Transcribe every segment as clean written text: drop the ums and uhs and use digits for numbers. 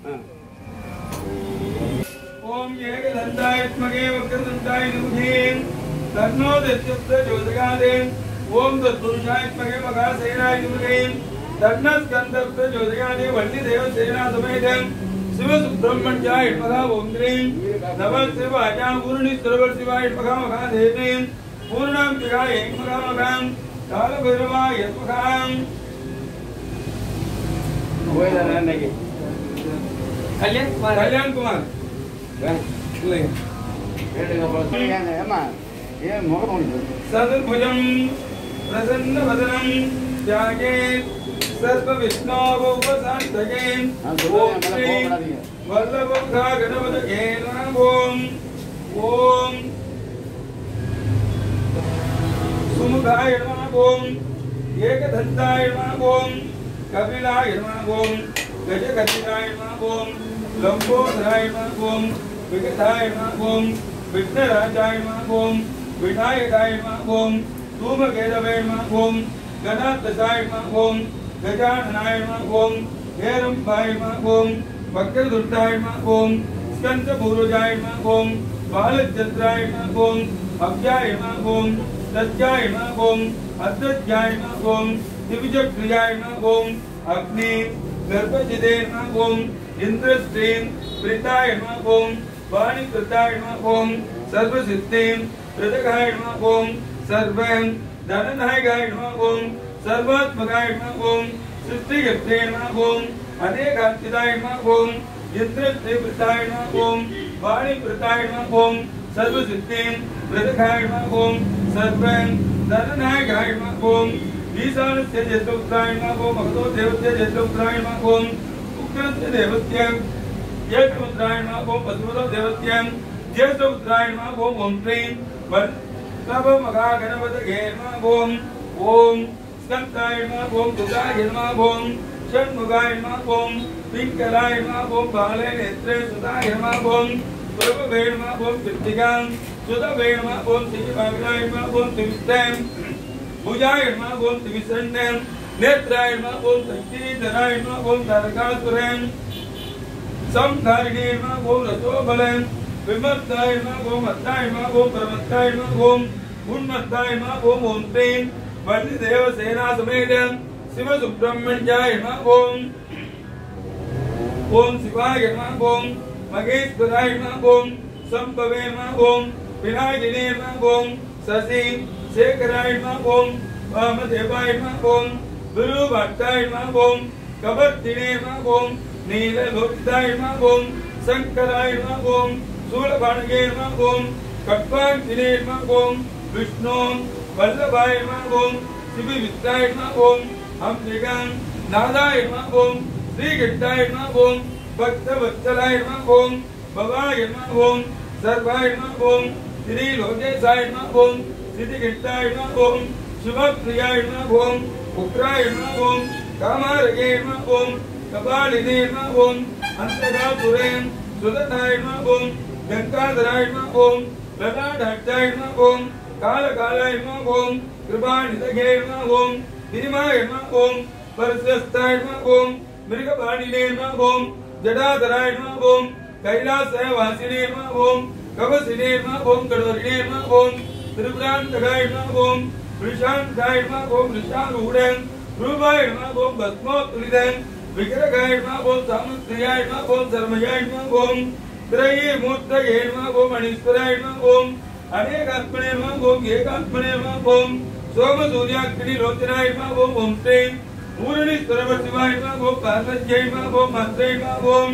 ओम एकदंताय विद्महे वक्रतुंडाय धीमहि तन्नो दीप्त ज्योतिर्गमयः। ओम तत्पुरुषाय विद्महे मघासेनाय धीमहि तन्नो स्कंदः ज्योतिर्गमयः। वल्लीदेवसेना समेत शिव सुब्रह्मण्याय विद्महे ओम ह्रीं नमः शिवाय पूर्णेश्वर शिवाय विद्महे मघादेवी पूर्णांबिकाय विद्महे कालभैरवाय विद्महे। कल्याण कुमार सदुर्भुजं प्रसन्नवदनं ध्यायेत् सर्वविघ्नोपशान्तये। ओम श्री वल्लभा गणपतये नमः। ओम सुमुखाय नमः। ओम एकदंताय नमः। ओम कपिलाय नमः। ओम गजकर्णिकाय नमः। ओम लंबोदराय नमः। ओम विकटाय नमः। ओम विघ्नराजाय नमः। ओम विनायकाय नमः। ओम धूमकेतवे नमः। ओम गणाध्यक्षाय नमः। ओम गजाननाय नमः। ओम हेरंबाय नमः। ओम वक्रतुंडाय नमः। ओम स्कंदपूर्वजाय नमः। ओम बालचंद्राय नमः। ओम अव्याय नमः। ओम तज्जाय नमः। ओम अद्वैताय नमः। ओम दिव्यक्रियाय नमः। ओम अग्नि गर्भजिते नमः। ओम इंद्रस्त्रीं प्रीताय नमः। ओम वाणीकृताय नमः। ओम सर्वसिद्धिं प्रदगाय नमः। ओम सर्वं धननायकाय नमः। ओम सर्वात्मकाय नमः। ओम सृष्टिकर्ते नमः। ओम अनेकान्तिताय नमः। ओम इंद्रस्त्रीप्रीताय नमः। ओम वाणीकृताय नमः। ओम सर्वसिद्धिं प्रदगाय नमः। ओम सर्वं धननायकाय नमः। ओम ईशानस्य जयतोत्राय नमः। ओम भगवतो देवस्य जयतोत्राय नमः। ओम उग्रस्य देवस्य जयतोत्राय नमः। ओम पद्मतो देवस्य जयतोत्राय नमः। ओम ओम श्रीं वल्लभमघा गणपतये नमः। ओम ओम स्कंदाय नमः। ओम दुर्गाय नमः। ओम षण्मुखाय नमः। ओम पिंगलाय नमः। ओम बाले नेत्रे सुताय नमः। ओम प्रभवे नमः। ओम कृत्तिकां सुतवे नमः। ओम श्रीवाग्नाय नमः। ओम त्रिविष्टं भुजाय नमः। ओम त्रिविष्टं नेत्राय नमः। ओम शक्तिधराय नमः। ओम तारकासुरं संधारिणे नमः। ओम रसोबलं विमत्ताय नमः। ओम मत्ताय नमः। ओम प्रमत्ताय नमः। ओम उन्मत्ताय नमः। ओम ओम श्रीं वल्लीदेवसेना समेत शिव सुब्रह्मण्याय नमः। ओम शिवाय नमः। ओम महेश्वराय नमः। ओम संभवे नमः। ओम विनायिने नमः। ओम शशि शेखराय नमः। ओम वामदेवाय नमः। ओम गुरुभट्टाय नमः। ओम कवर्तिने नमः। ओम नीललोहिताय नमः। ओम शंकराय नमः। ओम शूलबाणगे नमः। ओम कट्वांकिने नमः। ओम विष्णु वल्लभाय नमः। ओम शिववित्राय नमः। ओम अम्बिकां नादाय नमः। ओम श्रीघट्टाय नमः। ओम भक्तवत्सलाय नमः। ओम भवाय नमः। ओम सर्वाय नमः। ओम श्रीलोकेशाय नमः। ओम सिद्धिघट्टाय नमः। ओम शुभप्रियाय नमः। ओम उग्राय नमः। ओम कामारगे नमः। ओम कपालिने नमः। ओम अंतरासुरें सुदताय नमः। ओम गंगाधराय नमः। ओम ललाटाय नमः। ओम कालकालाय नमः। ओम कृपानिधये नमः। ओम गिरिमाय नमः। ओम परस्यस्ताय नमः। ओम मृगपाणिने नमः। ओम जटाधराय नमः। ओम कैलासवासिने नमः। ओम कवसिने नमः। ओम कडवरिणे नमः। ओम त्रिपुरान्तकाय नमः। ओम वृषांताय नमः। ओम वृषारूढं रूपाय नमः। ओम भस्मोत्तुलितं विग्रहाय नमः। ओम सामुद्रियाय नमः। ओम शर्मयाय नमः। ओम त्रयीमूर्तये नमः। ओम अनीश्वराय नमः। ओम अनेकात्मने नमः। ओम एकात्मने नमः। ओम सोमसूर्याग्निलोचनाय नमः। ओम ओम श्रीं पूर्णेश्वर शिवाय नमः। ओम पार्वत्यै नमः। ओम मंत्रै नमः। ओम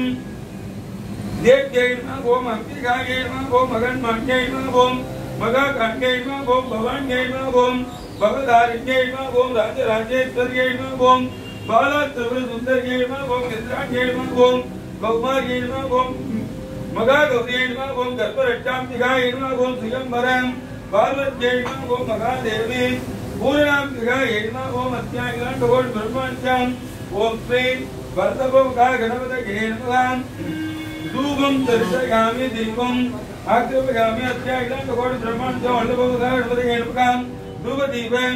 देव्यै नमः। ओम अंबिकायै नमः। ओम मगन्मान्यै नमः। ओम मगाकान्यै नमः। ओम भवान्यै नमः। ओम भवदारिण्यै नमः। ओम राजराजेश्वर्यै नमः। ओम बालात्रिपुरसुन्दर्यै नमः। ओम इंद्राण्यै नमः। ओम कौमार्यै नमः। ओम मगागौर्यै नमः। ओम गर्भरक्षाम्बिकायै नमः। ओम श्रियंबरं पार्वत्यै नमः। ओम महादेवी पूर्णाम्बिकायै नमः। ओम अत्याङ्गोड ब्रह्मण्यं ओम श्रीं वल्लभमघा गणपतये नमः। धूपं दर्शयामि दीपं आग्रहयामि अत्याङ्गोड ब्रह्मण्यं वल्लभमघा गणपतये नमः। धूपदीपं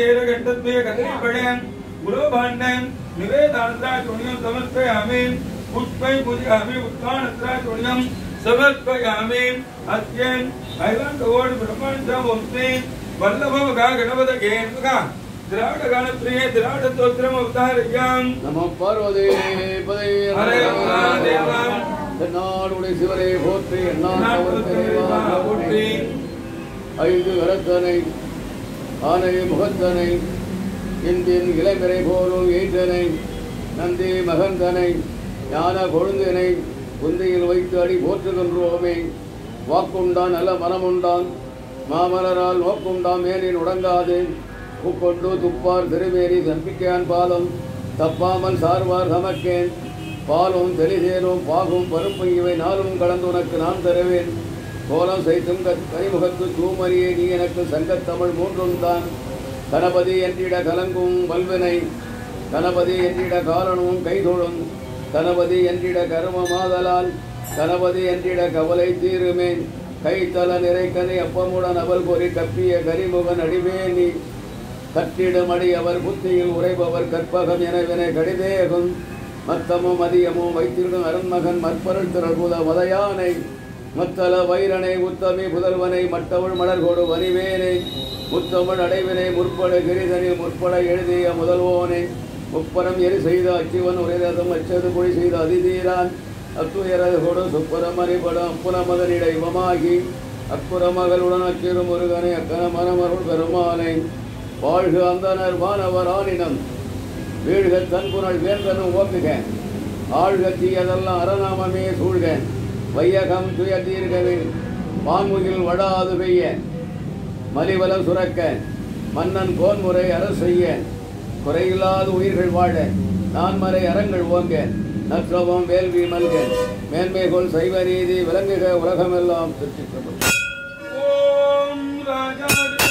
नारिकेलघण्टद्वये कदलीफलं गुरुभाण्डं निवेदानन्तरं समर्पयामि। पुष्पै पूजयामि उत्तानत्राचूर्णं समर्पयामि अत्यं ऐलांकवोड ब्रह्मांडवंशे वल्लभवगा गणपतये नमः द्राविड गणप्रिये द्राविड स्तोत्रम अवतारयाम नमो पार्वती पदे हरे महादेव नाडुडे शिवरे போற்றி போற்றி ஐந்து கரத்தனை ஆனை முகத்தனை இந்தின் இளம்பிறை போலும் ஈற்றனை நந்தி மகந்தனை ஞான கொழுந்தினை குந்தியில் வைத்து அடி போற்றுகின்றோமே வாக்குண்டான் நல்ல மனமுண்டான் மாமலரால் நோக்குண்டாம் மேலின் உடங்காது உட்கொண்டு துப்பார் திருமேறி தம்பிக்கையான் பாதம் தப்பாமல் சார்வார் சமக்கேன் பாலும் தெளிதேரும் பாகும் பருப்பு இவை நாளும் கலந்து உனக்கு நான் தருவேன் கோலம் செய்தும் கனிமுகத்து தூமரியே நீ எனக்கு சங்கத்தமிழ் மூன்றும் தான் கணபதி என்றிட கலங்கும் வல்வினை கணபதி என்றிட காரணமும் கைதொழும் கணபதி என்றிட கருமமாதலால் கணபதி என்றிட கவலை தீருமேன் கைத்தல நிறைக்கனை அப்பமுடன் அவள் பொறி கப்பிய கரிமுகன் அடிவேணி கட்டிடும் அடி அவர் புத்தியில் உரைபவர் கற்பகம் எனவினை கடிதேகும் மத்தமும் அதியமும் வைத்திடும் அருண்மகன் மற்பருள் திரள்புத மதையானை மத்தல வைரனை உத்தமி புதல்வனை மட்டவுள் மலர்கோடு வரிவேனை முத்தமிழ் அடைவினை முற்பட கிரிதனில் முற்பட எழுதிய முதல்வோனை முப்பரம் எரி செய்த அச்சிவன் உரைரதம் அச்சது பொழி செய்த அதிதீரான் அத்துயரது கொடு சுப்புறம் அறிபடம் அப்புறமதனிட இவமாகி அக்குறமகளுடன் அச்சிறு முருகனை அக்கன மனமருள் பெருமானை வாழ்க அந்தனர் வானவர் ஆனினம் வீழ்க தன்புணல் வேந்தனும் ஓக்குக ஆழ்க தீயதெல்லாம் அறநாமமே சூழ்க வையகம் துய தீர்கவே வான்முகில் வடாது பெய்ய மலிவல சுரக்க மன்னன் கோன்முறை அரசெய்ய குறையில்லாத உயிர்கள் வாழ நான்மறை அறங்கள் ஓங்க நற்றவம் வேள்வி மல்க மேன்மைகொள் சைவ நீதி விளங்குக உலகமெல்லாம் திருச்சிற்றம்பலம். ஓம் ராஜா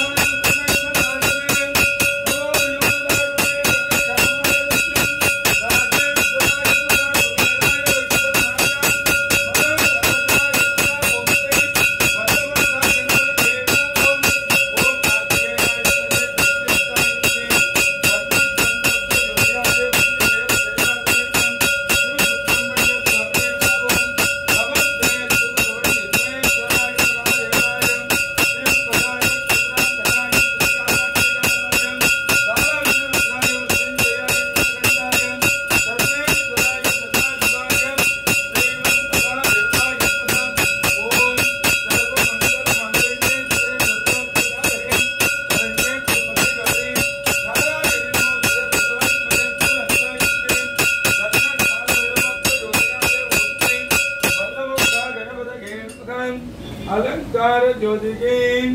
अलंकार ज्योतिके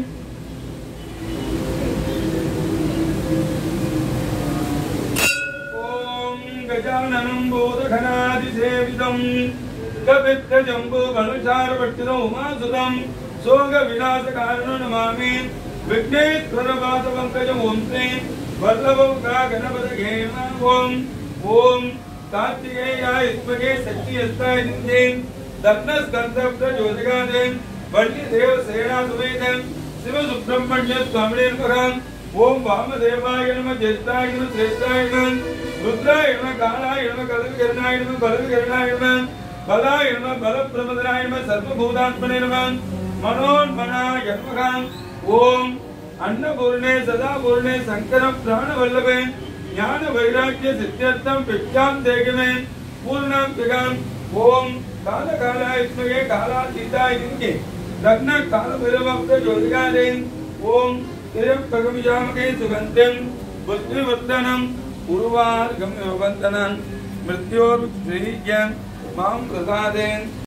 ओम गजाननं बोधघनादिसेवितं कपित्थजम्बो बलचारवर्तितं उमासुतं सोगविनाशकारणं नमामि विघ्नेश्वरवासपङ्कजं ओं श्रीं वल्लभौका गणपतये नमः ओम कार्तिकेयाय विद्महे शक्तिहस्ताय धीमहि दत्तस्कन्धप्रचोदयात् वल्ली देव सेना समेतं शिव सुब्रह्मण्य स्वामिने नमः ओम वामदेवाय नमः ज्येष्ठाय नमः श्रेष्ठाय नमः रुद्राय नमः कालाय नमः कलविकरणाय नमः बलविकरणाय नमः बलाय नमः बलप्रमदनाय नमः सर्वभूतात्मने नमः मनोन्मनाय नमः ओम अन्नपूर्णे सदापूर्णे शंकर प्राणवल्लभे ज्ञान वैराग्य सिद्ध्यर्थं भिक्षां देहि पूर्णां जगाम ओम काल कालाय विद्महे कालातीताय धीमहि लग्न काल भैरवस्य ज्योतिकारे ओम तिरपगमिजामके सुगन्धिं बुद्धिवर्धनं उर्वार्गं योगन्तनं मृत्योर्श्रीज्ञं मां प्रसादेन